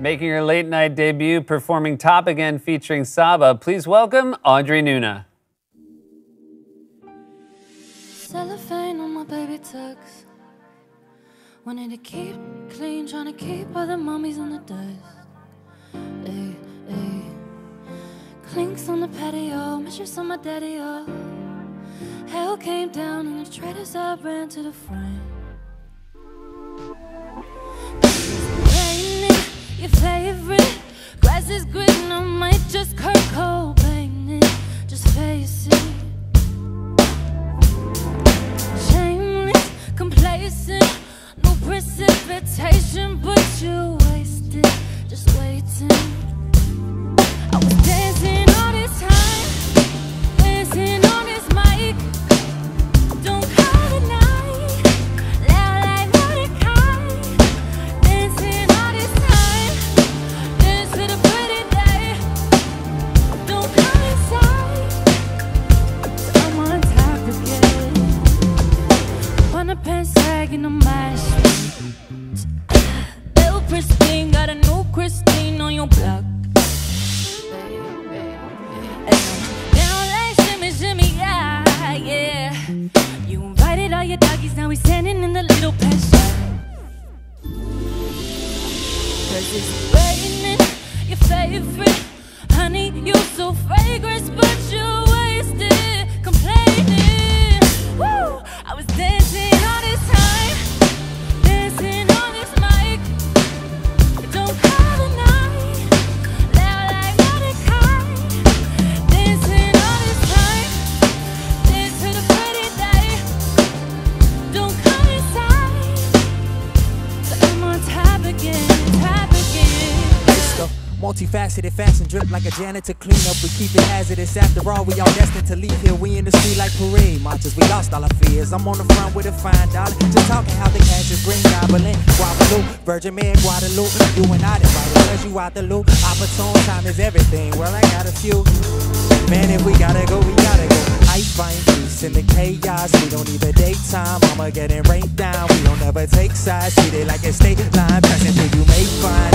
Making her late night debut, performing Top Again featuring Saba. Please welcome Audrey Nuna. Cellophane on my baby tucks. Wanted to keep clean, trying to keep all the mummies in the dust. Ay, ay. Clinks on the patio, mistress on my daddy-o. Hell came down and the traitors I ran to the front. Raining, your favorite. Grass is green, I might just Kurt Cobain it. Just face it. Shameless, complacent. No precipitation, but you wasted. Just waiting. I was dancing all this time, dancing on this mic. Don't call the night, loud like Mordecai. Dancing all this time, dance to the pretty day. Don't come inside, so I'm on top again. Underpants sagging on my street. Little Christine, got a new Christine on your block. All your doggies, now we standing in the little pasture. Cause it's raining, your favorite. Honey, you so fragrant, but you wasted, complaining. Woo! I was dancing all this time, dancing on this mic. Don't call the night, loud like Mordecai. Dancing all this time, dance to the pretty day. Don't come inside, so I'm on top again, top again. It's the multifaceted fashion drip like a janitor cleanup. We keep it hazardous. After all, we all destined to leave here. We in the street like parade marches. We lost all our fears. I'm on the front with a fine dollar, just talking how the cash is green gobbling. Guadalupe, Virgin Mary, Guadalupe. You and I divided cause you out the loop. Opportune time is everything. Well, I got a few. Man, if we gotta go, we gotta go. I find peace in the chaos. We don't need a daytime. Mama getting rained down. We don't ever take sides. Treat it like a state line. Passing through, you may find